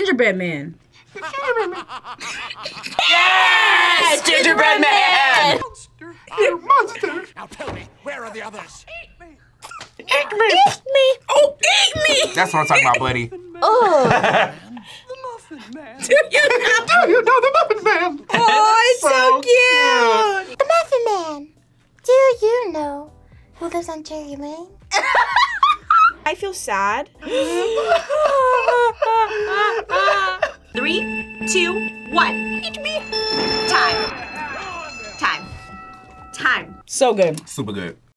Gingerbread Man. Yes! Gingerbread Man! You monster! Now tell me, where are the others? Eat me! Eat me! Eat me! Oh, eat me! That's what I'm talking about, buddy. Oh. The Muffin Man. Do you know the Muffin Man? Oh, it's so cute. The Muffin Man. Do you know who lives on Cherry Lane? I feel sad. 3, 2, 1. Eat me. Time. So good. Super good.